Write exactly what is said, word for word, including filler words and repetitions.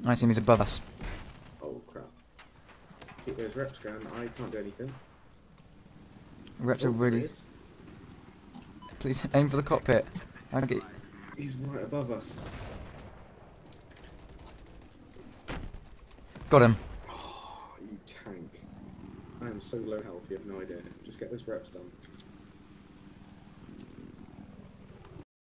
I see him, he's above us. Oh crap. Keep those reps going, I can't do anything. Reps Oh, are really... there he is. Please aim for the cockpit. I get... He's right above us. Got him. Oh, you tank. I am so low health, you have no idea. Just get those reps done.